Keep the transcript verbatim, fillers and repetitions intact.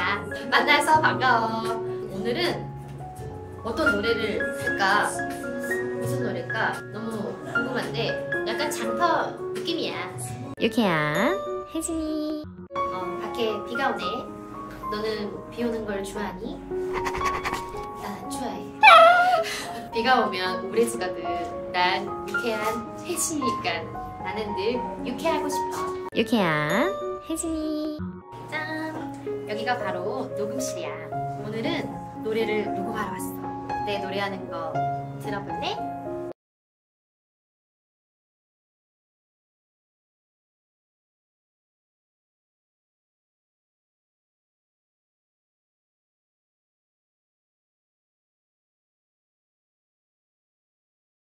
혜진이야. 만나서 반가워. 오늘은 어떤 노래를 할까? 무슨 노래일까? 너무 궁금한데 약간 장터 느낌이야. 유쾌한 혜진이. 어, 밖에 비가 오네. 너는 비 오는 걸 좋아하니? 난 안 좋아해. 비가 오면 우울해지거든. 난 유쾌한 혜진이니까 나는 늘 유쾌하고 싶어. 유쾌한 혜진이. 짠! 여기가 바로 녹음실이야. 오늘은 노래를 녹음하러 왔어. 내 노래하는 거 들어볼래?